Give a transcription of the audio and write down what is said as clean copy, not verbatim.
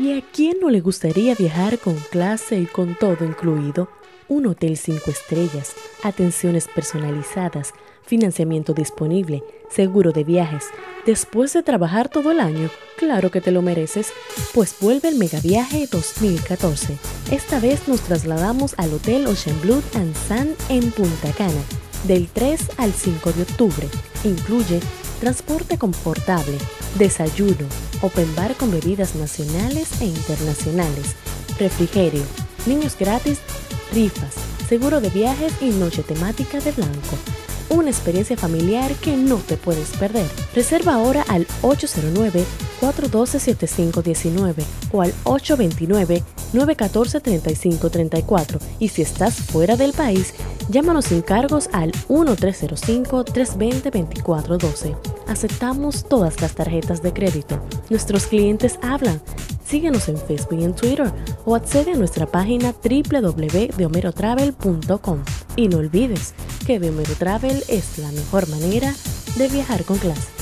¿Y a quién no le gustaría viajar con clase y con todo incluido? Un hotel 5 estrellas, atenciones personalizadas, financiamiento disponible, seguro de viajes. Después de trabajar todo el año, claro que te lo mereces, pues vuelve el Megaviaje 2014. Esta vez nos trasladamos al Hotel Ocean Blue and Sand en Punta Cana, del 3 al 5 de octubre. Incluye transporte confortable, desayuno, open bar con bebidas nacionales e internacionales, refrigerio, niños gratis, rifas, seguro de viajes y noche temática de blanco. Una experiencia familiar que no te puedes perder. Reserva ahora al 809-412-7519 o al 829-914-3534 y si estás fuera del país, llámanos sin cargos al 1305-320-2412. Aceptamos todas las tarjetas de crédito. Nuestros clientes hablan. Síguenos en Facebook y en Twitter o accede a nuestra página www.deomerotravel.com. Y no olvides que Deomero Travel es la mejor manera de viajar con clase.